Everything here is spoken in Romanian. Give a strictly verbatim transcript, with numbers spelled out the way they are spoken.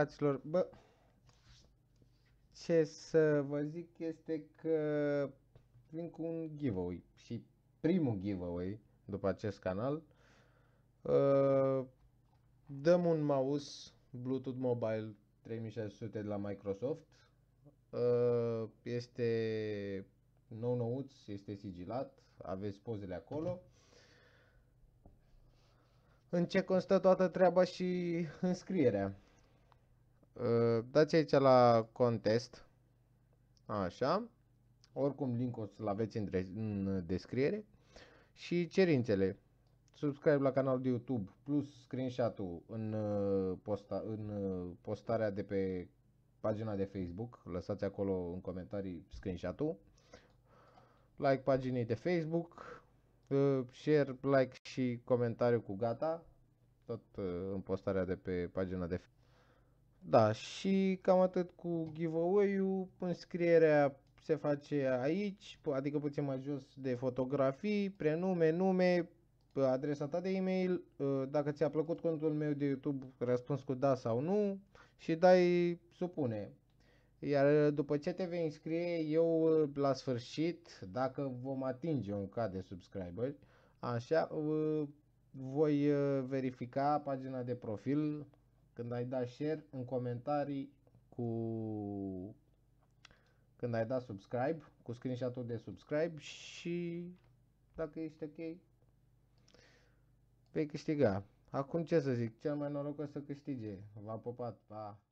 fraților, bă, ce să vă zic este că vin cu un giveaway și primul giveaway după acest canal. Uh, dăm un mouse Bluetooth Mobile trei mii șase sute de la Microsoft. Uh, este nou-nouț, este sigilat, aveți pozele acolo. În ce constă toată treaba și înscrierea? Uh, dați aici la contest, așa, oricum linkul o să-l aveți în, în descriere. Și cerințele: subscribe la canalul de YouTube plus screenshot-ul în, posta, în postarea de pe pagina de Facebook, lăsați acolo în comentarii screenshot-ul, like paginii de Facebook, share, like și comentariu cu gata, tot în postarea de pe pagina de Facebook. Da, și cam atât cu giveaway-ul. Înscrierea se face aici, adică puțin mai jos de fotografii, prenume, nume, adresa ta de e-mail, dacă ți-a plăcut contul meu de YouTube, răspuns cu da sau nu și dai supune. Iar după ce te vei înscrie, eu la sfârșit, dacă vom atinge un K de subscriberi, așa, voi verifica pagina de profil când ai dat share în comentarii cu când ai dat subscribe, cu screenshot-ul de subscribe, și dacă ești ok, vei câștiga. Acum ce să zic, cel mai norocos să câștige. V-am pupat, pa!